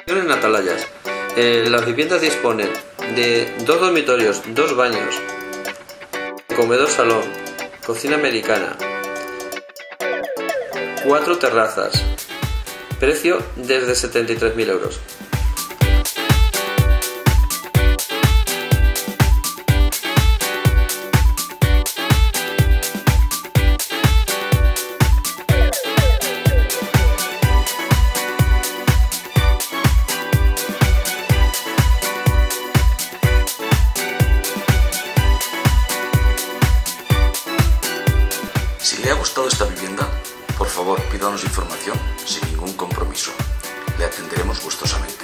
En atalayas. Las viviendas disponen de 2 dormitorios, 2 baños, comedor-salón, cocina americana, 4 terrazas. Precio desde 73.000 euros. Si le ha gustado esta vivienda, por favor pídanos información sin ningún compromiso. Le atenderemos gustosamente.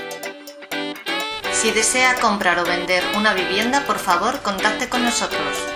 Si desea comprar o vender una vivienda, por favor, contacte con nosotros.